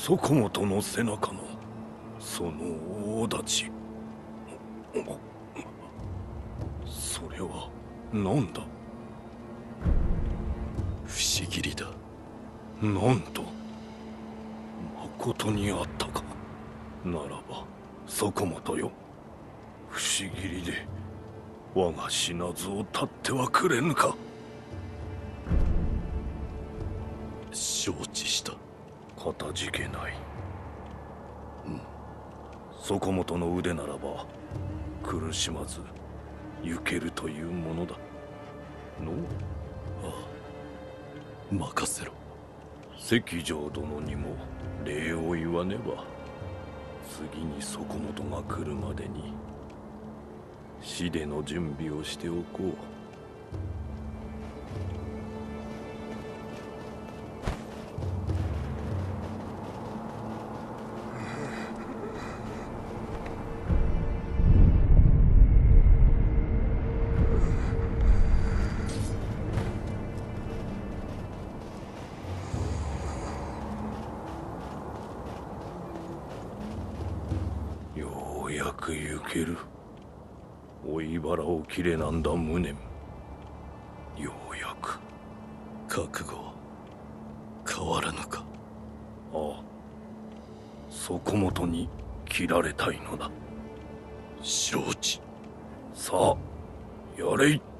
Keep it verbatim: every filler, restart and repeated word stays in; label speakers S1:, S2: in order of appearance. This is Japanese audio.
S1: そこもとの背中のその大太刀、それは何だ。
S2: 不思議りだ。
S1: なんとまことにあったか。ならばそこもとよ、不思議りで我が死なずを絶ってはくれぬか。
S2: 承知した。
S1: かたじけない。うん。そこもとの腕ならば苦しまず行けるというものだの。
S2: ああ、任せろ。
S1: 関城殿にも礼を言わねば。次にそこもとが来るまでに死での準備をしておこう。ようやく行ける。追い腹を切れなんだ無念。ようやく。
S2: 覚悟は変わらぬか。
S1: ああ、そこもとに切られたいのだ。
S2: 承知。
S1: さあやれい。